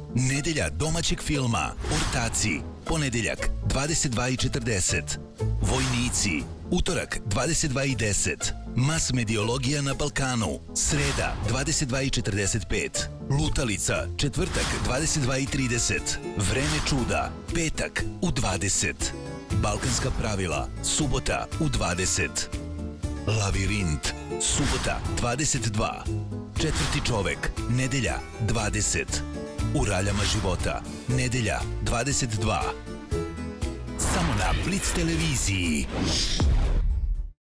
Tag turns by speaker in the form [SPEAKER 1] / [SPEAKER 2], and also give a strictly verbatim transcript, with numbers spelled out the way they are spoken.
[SPEAKER 1] Nedelja domaćeg filma Ortaci, ponedeljak dvadeset dva i četrdeset. Vojnici, utorak dvadeset dva i deset. Mas mediologija na Balkanu, sreda dvadeset dva i četrdeset pet. Lutalica, četvrtak dvadeset dva i trideset. Vreme čuda, petak u dvadeset. Balkanska pravila, subota u dvadeset. Lavirint, subota dvadeset dva. Četvrti čovek, nedelja dvadeset. U raljama života, nedelja dvadeset dva. Samo na Blic televiziji.